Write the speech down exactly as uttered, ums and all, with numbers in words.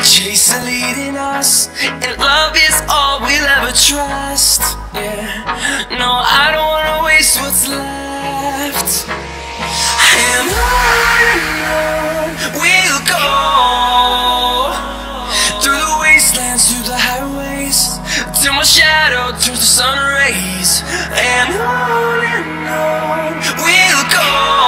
chase are leading us, and love is all we'll ever trust. Yeah, no, I don't wanna waste what's left. And on and on we'll go, through the wastelands, through the highways, till my shadow turns to sun rays. And on and on we'll go.